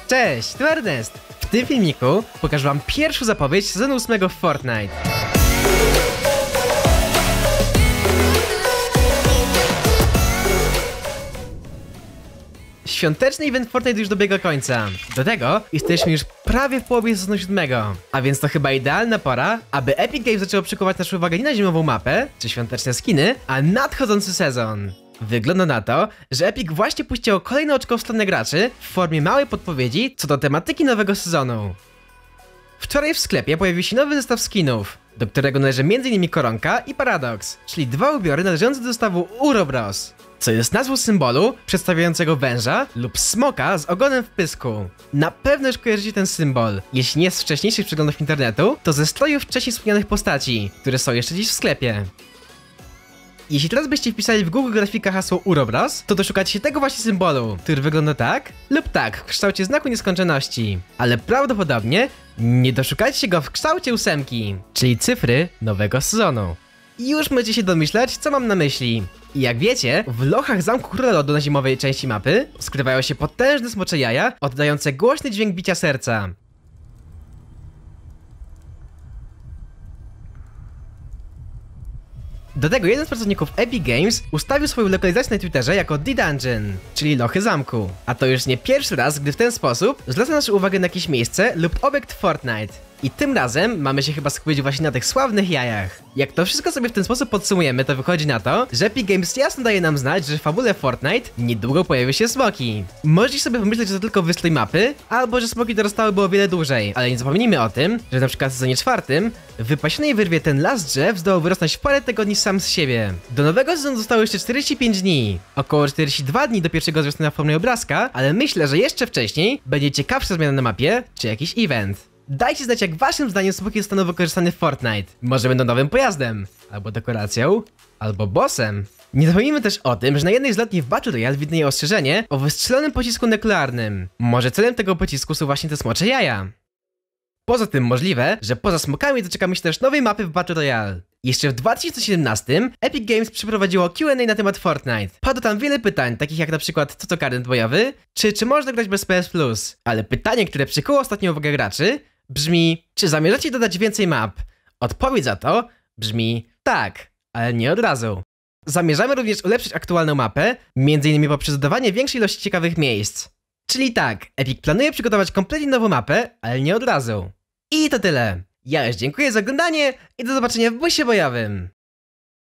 Cześć, tu Ernest! W tym filmiku pokażę wam pierwszą zapowiedź sezonu 8 w Fortnite. Świąteczny event Fortnite już dobiega końca. Do tego jesteśmy już prawie w połowie sezonu 7. A więc to chyba idealna pora, aby Epic Games zaczęło przykuwać naszą uwagę nie na zimową mapę, czy świąteczne skiny, a nadchodzący sezon. Wygląda na to, że Epic właśnie puściło kolejne oczko w stronę graczy w formie małej podpowiedzi co do tematyki nowego sezonu. Wczoraj w sklepie pojawił się nowy zestaw skinów, do którego należy m.in. koronka i paradoks, czyli dwa ubiory należące do zestawu Urobros, co jest nazwą symbolu przedstawiającego węża lub smoka z ogonem w pysku. Na pewno już kojarzycie ten symbol, jeśli nie z wcześniejszych przeglądów internetu, to ze strojów wcześniej wspomnianych postaci, które są jeszcze dziś w sklepie. Jeśli teraz byście wpisali w Google grafika hasło Urobros, to doszukacie się tego właśnie symbolu, który wygląda tak lub tak w kształcie znaku nieskończoności. Ale prawdopodobnie nie doszukacie się go w kształcie 8, czyli cyfry nowego sezonu. I już możecie się domyślać, co mam na myśli. I jak wiecie, w lochach Zamku Króla Lodu na zimowej części mapy skrywają się potężne smocze jaja, oddające głośny dźwięk bicia serca. Do tego jeden z pracowników Epic Games ustawił swoją lokalizację na Twitterze jako The Dungeon, czyli lochy zamku. A to już nie pierwszy raz, gdy w ten sposób zwraca naszą uwagę na jakieś miejsce lub obiekt Fortnite. I tym razem mamy się chyba skupić właśnie na tych sławnych jajach. Jak to wszystko sobie w ten sposób podsumujemy, to wychodzi na to, że Epic Games jasno daje nam znać, że w fabule Fortnite niedługo pojawią się smoki. Możecie sobie pomyśleć, że to tylko wystrój mapy, albo że smoki dorastałyby o wiele dłużej, ale nie zapomnijmy o tym, że na przykład w sezonie 4 w wypasionej wyrwie ten las drzew zdołał wyrosnąć w parę tygodni sam z siebie. Do nowego sezonu zostało jeszcze 45 dni, około 42 dni do pierwszego zwiastuna w formie obrazka, ale myślę, że jeszcze wcześniej będzie ciekawsza zmiana na mapie, czy jakiś event. Dajcie znać, jak waszym zdaniem smoki zostaną wykorzystane w Fortnite. Może będą nowym pojazdem, albo dekoracją, albo bossem. Nie zapomnijmy też o tym, że na jednej z lotni w Battle Royale widnieje ostrzeżenie o wystrzelonym pocisku nuklearnym. Może celem tego pocisku są właśnie te smocze jaja. Poza tym możliwe, że poza smokami doczekamy się też nowej mapy w Battle Royale. Jeszcze w 2017 Epic Games przeprowadziło Q&A na temat Fortnite. Padło tam wiele pytań, takich jak na przykład co to karnet bojowy, czy można grać bez PS Plus. Ale pytanie, które przykuło ostatnią uwagę graczy, brzmi: czy zamierzacie dodać więcej map? Odpowiedź za to brzmi tak, ale nie od razu. Zamierzamy również ulepszyć aktualną mapę, m.in. poprzez dodawanie większej ilości ciekawych miejsc. Czyli tak, Epic planuje przygotować kompletnie nową mapę, ale nie od razu. I to tyle. Ja już dziękuję za oglądanie i do zobaczenia w busie bojowym.